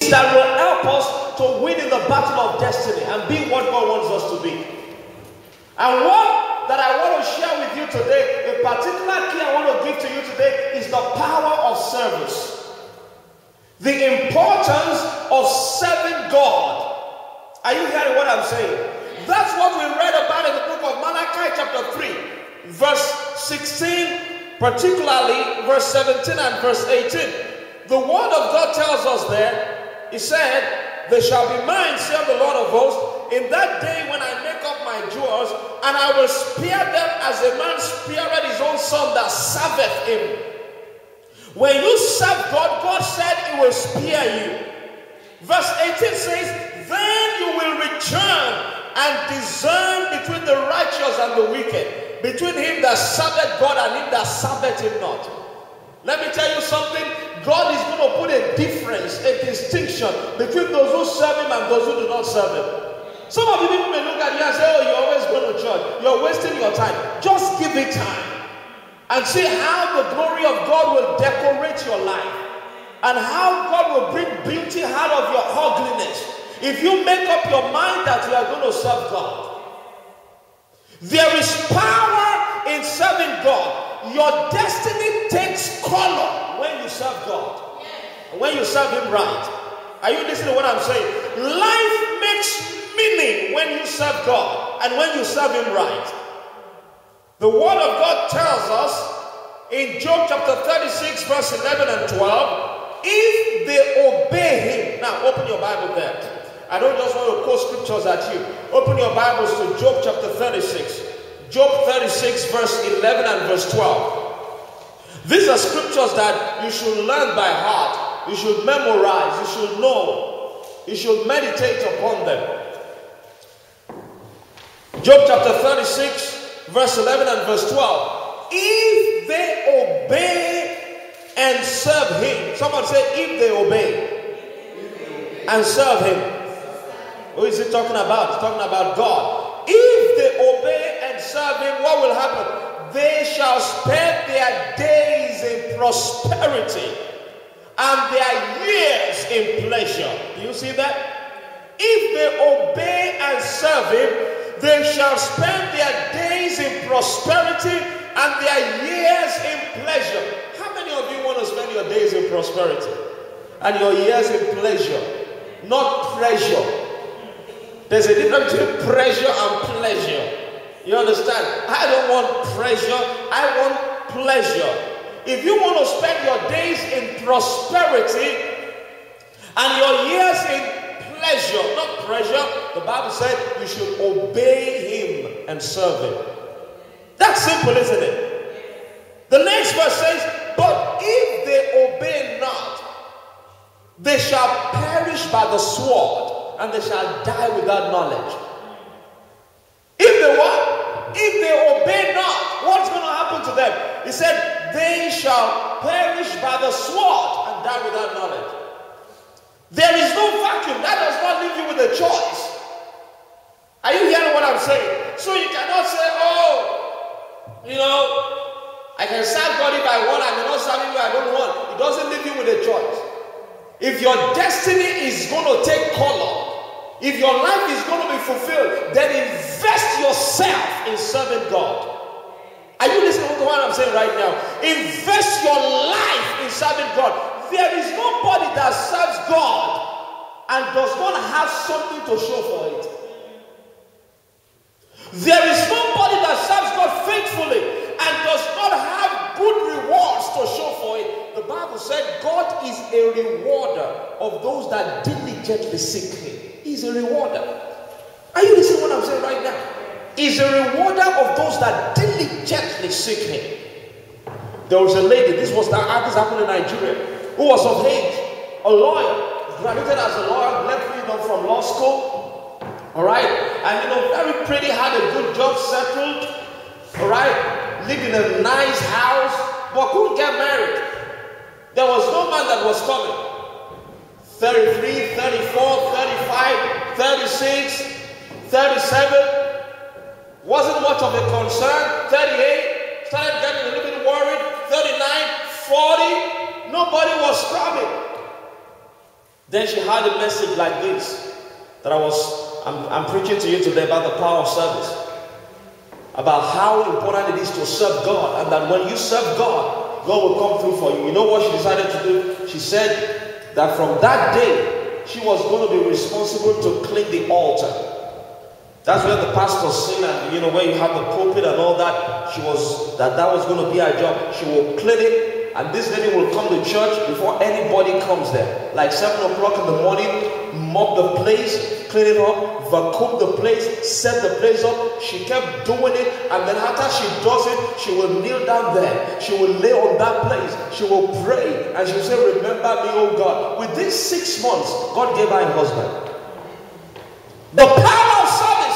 that will help us to win in the battle of destiny and be what God wants us to be. And what that I want to share with you today, a particular key I want to give to you today, is the power of service. The importance of serving God. Are you hearing what I'm saying? That's what we read about in the book of Malachi chapter 3, verse 16, particularly verse 17 and verse 18. The word of God tells us there, he said, "They shall be mine, saith the Lord of hosts, in that day when I make up my jewels, and I will spare them as a man spareth his own son that serveth him." When you serve God, God said he will spare you. Verse 18 says, "Then you will return and discern between the righteous and the wicked, between him that serveth God and him that serveth him not." Let me tell you something. God is going to put a difference, a distinction between those who serve him and those who do not serve him. Some of you people may look at you and say, "Oh, you're always going to church. You're wasting your time." Just give it time and see how the glory of God will decorate your life and how God will bring beauty out of your ugliness. If you make up your mind that you are going to serve God, there is power in serving God. Your destiny takes color when you serve God, and when you serve him right. Are you listening to what I'm saying? Life makes meaning when you serve God and when you serve him right. The word of God tells us in Job chapter 36 verse 11 and 12, if they obey him. Now open your Bible there. I don't just want to quote scriptures at you. Open your Bibles to Job chapter 36. Job 36 verse 11 and verse 12. These are scriptures that you should learn by heart. You should memorize. You should know. You should meditate upon them. Job chapter 36 verse 11 and verse 12. If they obey and serve him. Someone say, if they obey and serve him. Who is he talking about? He's talking about God. If they obey and serve him, what will happen? They shall spend their days in prosperity and their years in pleasure. Do you see that? If they obey and serve him, they shall spend their days in prosperity and their years in pleasure. How many of you want to spend your days in prosperity and your years in pleasure? Not pressure. There's a difference between pressure and pleasure. You understand? I don't want pressure. I want pleasure. If you want to spend your days in prosperity and your years in pleasure, not pressure, the Bible said you should obey him and serve him. That's simple, isn't it? The next verse says, but if they obey not, they shall perish by the sword, and they shall die without knowledge. If they what? If they obey not, what's going to happen to them? He said, they shall perish by the sword and die without knowledge. There is no vacuum. That does not leave you with a choice. Are you hearing what I'm saying? So you cannot say, oh, you know, I can serve God if I want, I cannot serve him if I don't want. It doesn't leave you with a choice. If your destiny is going to take color, if your life is going to be fulfilled, then invest yourself in serving God. Are you listening to what I'm saying right now? Invest your life in serving God. There is nobody that serves God and does not have something to show for it. There is nobody that serves God faithfully and does not have good rewards to show for it. The Bible said God is a rewarder of those that diligently seek him. He's a rewarder. Are you listening to what I'm saying right now? He's a rewarder of those that diligently seek him. There was a lady, this happened in Nigeria, who was of age, a lawyer, graduated as a lawyer, left from law school, all right, and very pretty, had a good job, settled, all right, lived in a nice house, but couldn't get married. There was no man that was coming. 33, 34, 35, 36, 37, wasn't much of a concern. 38, started getting a little bit worried. 39, 40, nobody was coming. Then she had a message like this that I'm preaching to you today about the power of service. About how important it is to serve God, and that when you serve God, God will come through for you. You know what she decided to do? She said that from that day, she was going to be responsible to clean the altar. That's where the pastor sing, and you know, where you have the pulpit and all that. That was going to be her job. She will clean it, and this lady will come to church before anybody comes there. Like 7 o'clock in the morning, mop the place, clean it up, vacuum the place, set the place up. She kept doing it, and then after she does it, she will kneel down there. She will lay on that place. She will pray, and she will say, "Remember me, oh God." Within 6 months, God gave her a husband. The power of service.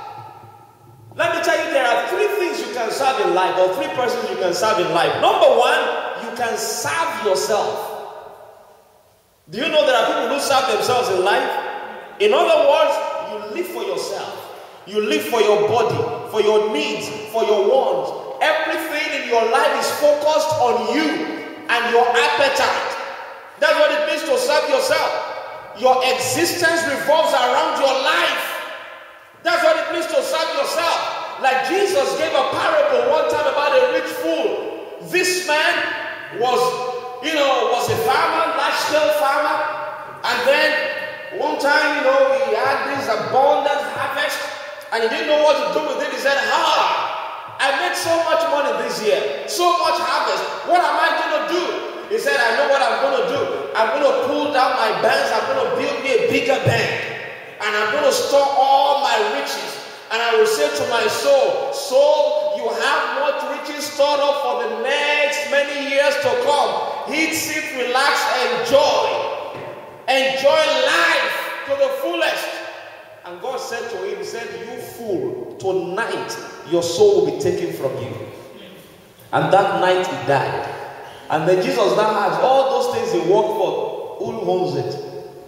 Let me tell you, there are 3 things you can serve in life, or 3 persons you can serve in life. Number 1, you can serve yourself. Do you know there are people who serve themselves in life? In other words, you live for yourself. You live for your body, for your needs, for your wants. Everything in your life is focused on you and your appetite. That's what it means to serve yourself. Your existence revolves around your life. That's what it means to serve yourself. Like Jesus gave a parable one time about a rich fool. This man was a farmer, large-scale farmer. And then one time, he had this abundant harvest. And he didn't know what to do with it. He said, I made so much money this year. So much harvest. What am I going to do? He said, I know what I'm going to do. I'm going to pull down my barns. I'm going to build me a bigger bank. And I'm going to store all my riches. And I will say to my soul, "Soul, you have much riches stored up for the next many years to come. Eat, sit, relax, enjoy. Enjoy life to the fullest." And God said to him, he said, "You fool, tonight your soul will be taken from you." And that night he died. And then Jesus now asked, all those things he worked for, who owns it?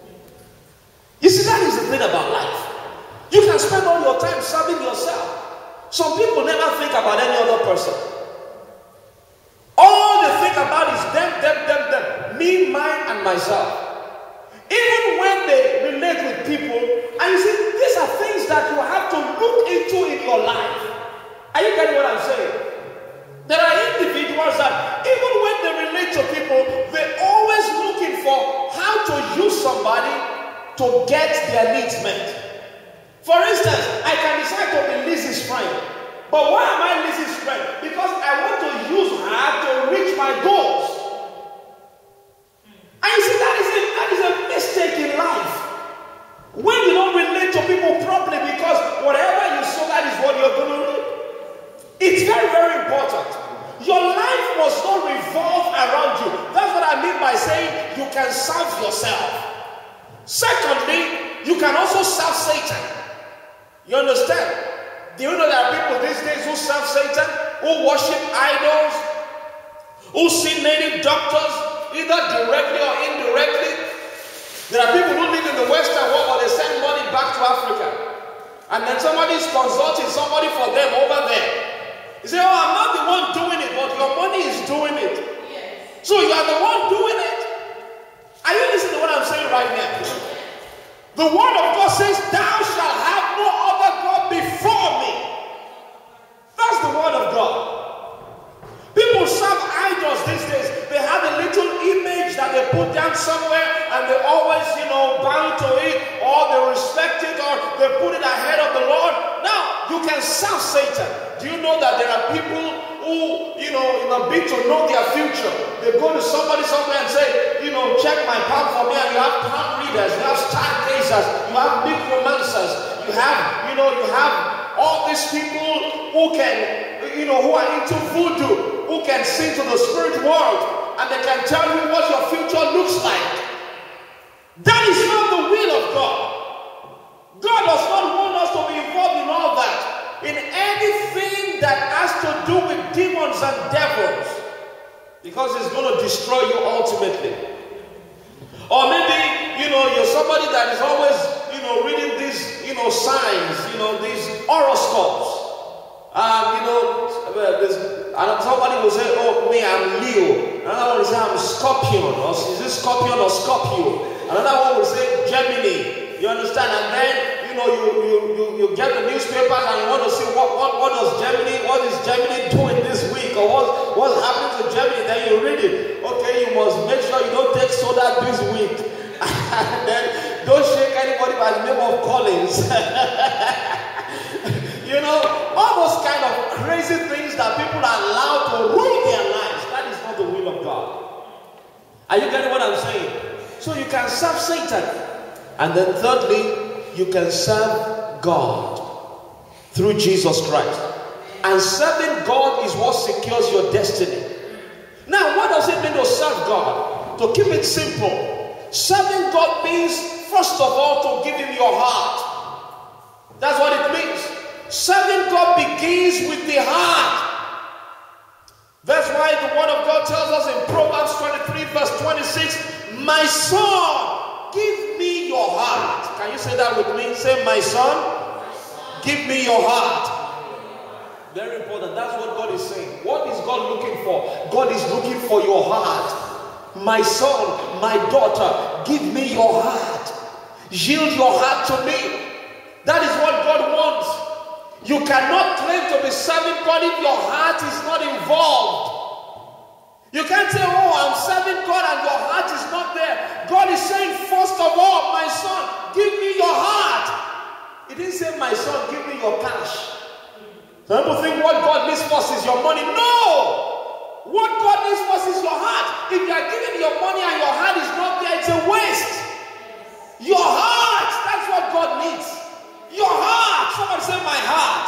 You see, that is the thing about life. You can spend all your time serving yourself. Some people never think about any other person. All they think about is them, me, mine, and myself. Even when they relate with people, and you see, these are things that you have to look into in your life. Are you getting what I'm saying? There are individuals that even when they relate to people, they're always looking for how to use somebody to get their needs met. For instance, I can decide to be Lizzie's friend. But why am I Lizzie's friend? Because I want to use her to reach my goals. And you see, that is a mistake in life. When you don't relate to people properly, because whatever you sow, that is what you're going to reap. It's very, very important. Your life must not revolve around you. That's what I mean by saying you can serve yourself. Secondly, you can also serve Satan. You understand? Do you know there are people these days who serve Satan, who worship idols, who see native doctors, either directly or indirectly? There are people who live in the Western world, but they send money back to Africa. And then somebody is consulting somebody for them over there. You say, "Oh, I'm not the one doing it, but your money is doing it." Yes. So you are the one doing it? Are you listening to what I'm saying right now? The word of God says, "Thou shalt have no other God before me." That's the word of God. People serve idols these days. They have a little image that they put down somewhere, and they always, bow to it, or they respect it, or they put it ahead of the Lord. Now, you can serve Satan. Do you know that there are people who, in a bid to know their future, they go to somebody somewhere and say, check my palm for me, and you have palm readers, you have stargazers, you have necromancers, you have all these people who can, who are into voodoo, who can see to the spirit world, and they can tell you what your future looks like. That is not the will of God. God does not want us to be involved in all that. In anything that has to do with demons and devils, because it's going to destroy you ultimately. Or maybe, you're somebody that is always, reading these, signs, these horoscopes. And somebody will say, "Oh, me, I'm Leo." Another one will say, "I'm Scorpion." Or is it Scorpion or Scorpio? Another one will say Germany. You understand? And then, you get the newspapers and you want to see what is Germany doing this week, or what's happening to Germany. Then you read it. Okay, you must make sure you don't take soda this week. And then don't shake anybody by the name of Collins. All those kind of crazy things that people are allowed to rule their lives. That is not the will of God. Are you getting what I'm saying? So you can serve Satan. And then thirdly, you can serve God through Jesus Christ. And serving God is what secures your destiny. Now, what does it mean to serve God? To keep it simple, serving God means, first of all, to give Him your heart. That's what it means. Serving God begins with the heart. That's why the Word of God tells us in Proverbs 23 verse 26, my son, give me your heart. Can you say that with me? Say, my son, give me your heart. Very important. That's what God is saying. What is God looking for? God is looking for your heart. My son, my daughter, give me your heart. Yield your heart to me. That is what God wants. You cannot claim to be serving God if your heart is not involved. You can't say, oh, I'm serving God and your heart is not there. God is saying, first of all, my son, give me your heart. He didn't say, my son, give me your cash. Some people think what God needs first is your money. No! What God needs first is your heart. If you are giving your money and your heart is not there, it's a waste. Your heart, that's what God needs. Your heart. Somebody say, my heart.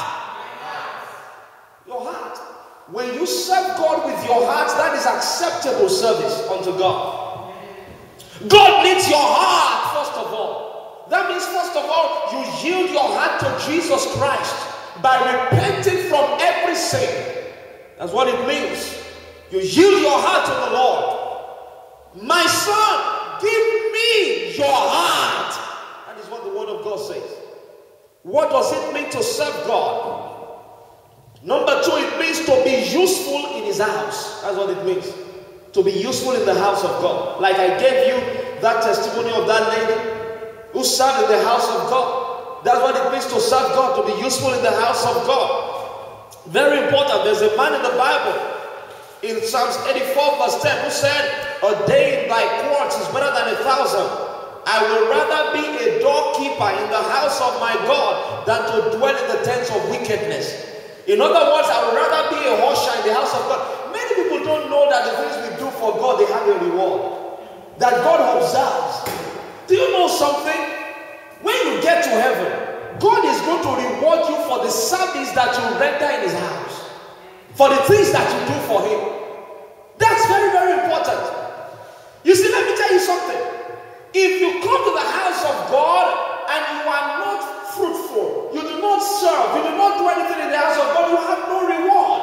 Your heart. When you serve God with your heart, that is acceptable service unto God. God needs your heart, first of all. That means, first of all, you yield your heart to Jesus Christ by repenting from every sin. That's what it means. You yield your heart to the Lord. My son, give me your heart. That is what the Word of God says. What does it mean to serve God? Number two, it means to be useful in His house. That's what it means. To be useful in the house of God. Like I gave you that testimony of that lady who served in the house of God. That's what it means to serve God, to be useful in the house of God. Very important. There's a man in the Bible, in Psalms 84 verse 10, who said, a day in thy courts is better than 1,000. I will rather be a doorkeeper in the house of my God than to dwell in the tents of wickedness. In other words, I would rather be a usher in the house of God. Many people don't know that the things we do for God, they have a reward. That God observes. Do you know something? When you get to heaven, God is going to reward you for the service that you render in His house. For the things that you do for Him. That's very, very important. You see, let me tell you something. If you come to the house of God and you are not fruitful, you do not serve, you do not do anything in the house of God, you have no reward.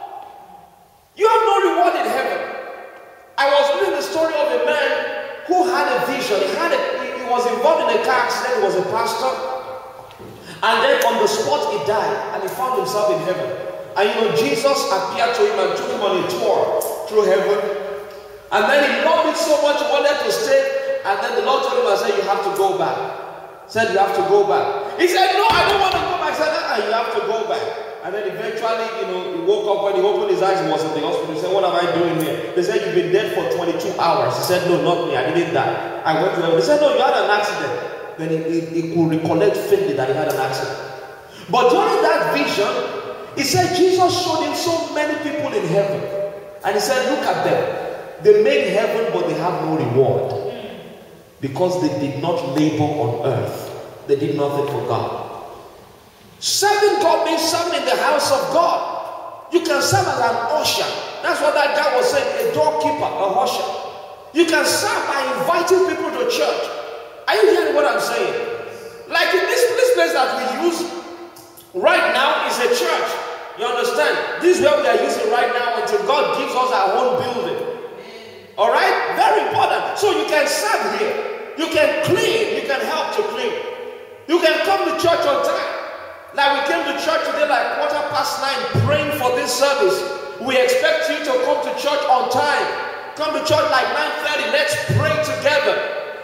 You have no reward in heaven. I was reading the story of a man who had a vision. He was involved in a car accident. He was a pastor. And then on the spot he died and he found himself in heaven. And Jesus appeared to him and took him on a tour through heaven. And then he loved it so much he wanted to stay. And then the Lord told him and said, you have to go back. Said, you have to go back. He said, no, I don't want to go back. He said, you have to go back. And then eventually, he woke up. When he opened his eyes, he was in the hospital. He said, what am I doing here? They said, you've been dead for 22 hours. He said, no, not me. I didn't die. I went to heaven. They said, no, you had an accident. Then he could recollect faintly that he had an accident. But during that vision, he said, Jesus showed him so many people in heaven. And he said, look at them. They made heaven, but they have no reward. Because they did not labor on earth. They did nothing for God. Serving God means serving in the house of God. You can serve as an usher. That's what that guy was saying, a doorkeeper, a usher. You can serve by inviting people to church. Are you hearing what I'm saying? Like in this place that we use right now is a church. You understand? This is where we are using right now until God gives us our own building. Alright? Very important. So you can serve here. You can clean. You can help to clean. You can come to church on time. Like we came to church today like 9:15 praying for this service. We expect you to come to church on time. Come to church like 9:30. Let's pray together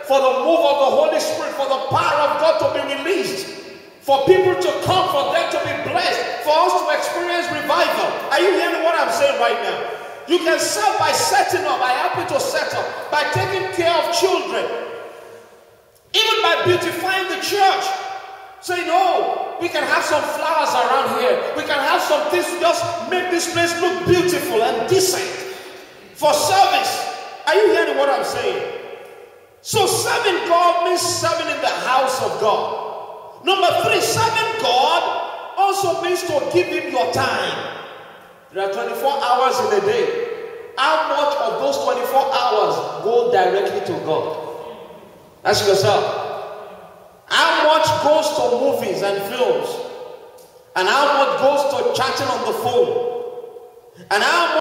for the move of the Holy Spirit, for the power of God to be released, for people to come, for them to be blessed, for us to experience revival. Are you hearing what I'm saying right now? You can serve by setting up, by helping to set up, by taking care of children, even by beautifying the church. Say, no, we can have some flowers around here. We can have some things to just make this place look beautiful and decent for service. Are you hearing what I'm saying? So serving God means serving in the house of God. Number 3, serving God also means to give him your time. There are 24 hours in a day. How much of those 24 hours go directly to God? Ask yourself. How much goes to movies and films? And how much goes to chatting on the phone? And how much